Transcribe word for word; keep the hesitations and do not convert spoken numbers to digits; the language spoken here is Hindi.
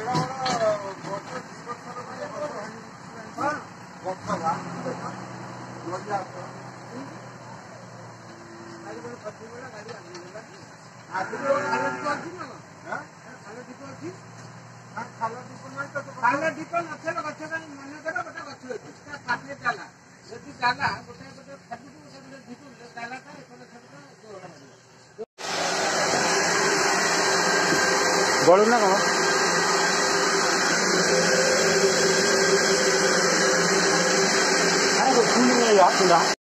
खाला दीप नथिला गछ काई मन कर गोटे गछ होती पाटे डाला यदि डाला गोटे गोटे फाटू से गोटे दीप डालाटा एकोले छटका जोरडा मारियो गळू ना कौन अरे फूल में यार